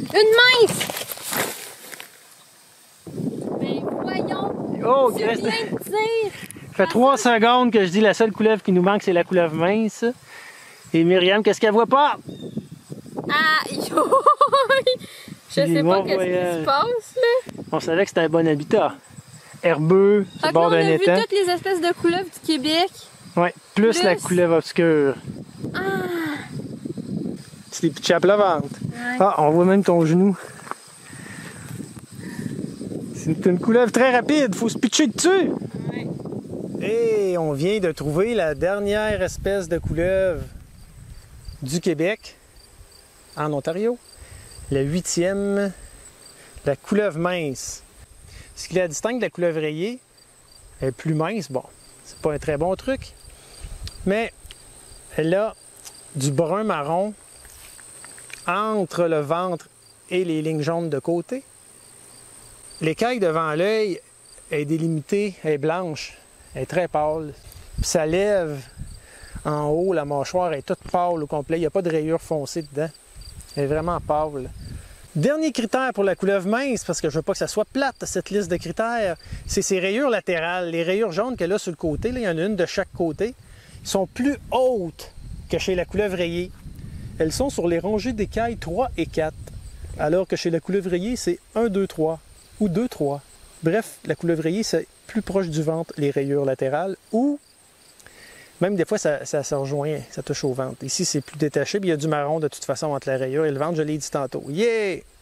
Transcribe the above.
Une mince! Ben voyons! Oh, Tu viens de dire! Ça fait 3 secondes que je dis la seule couleuvre qui nous manque, c'est la couleuvre mince. Et Myriam, qu'est-ce qu'elle voit pas? Aïe! Je sais pas qu'est-ce qui se passe là. On savait que c'était un bon habitat. Herbeux, au bord d'un étang. On a vu toutes les espèces de couleuvres du Québec. Ouais, plus la couleuvre obscure. Ah! C'est des petites chapes lovantes. Ouais. Ah, on voit même ton genou. C'est une couleuvre très rapide, faut se pitcher dessus. Ouais. Et on vient de trouver la dernière espèce de couleuvre du Québec, en Ontario. La 8e, la couleuvre mince. Ce qui la distingue de la couleuvre rayée, elle est plus mince, bon, c'est pas un très bon truc, mais elle a du brun marron entre le ventre et les lignes jaunes de côté. L'écaille devant l'œil est délimitée, elle est blanche, elle est très pâle. Puis ça lève en haut, la mâchoire est toute pâle au complet, il n'y a pas de rayures foncées dedans. Elle est vraiment pâle. Dernier critère pour la couleuvre mince, parce que je veux pas que ça soit plate, cette liste de critères, c'est ses rayures latérales. Les rayures jaunes qu'elle a sur le côté, là, il y en a une de chaque côté, sont plus hautes que chez la couleuvre rayée. Elles sont sur les rangées d'écailles 3 et 4, alors que chez la couleuvre rayée, c'est 1, 2, 3 ou 2, 3. Bref, la couleuvre rayée, c'est plus proche du ventre, les rayures latérales, ou même des fois, ça se rejoint, ça touche au ventre. Ici, c'est plus détaché, puis il y a du marron de toute façon entre la rayure et le ventre, je l'ai dit tantôt. Yeah!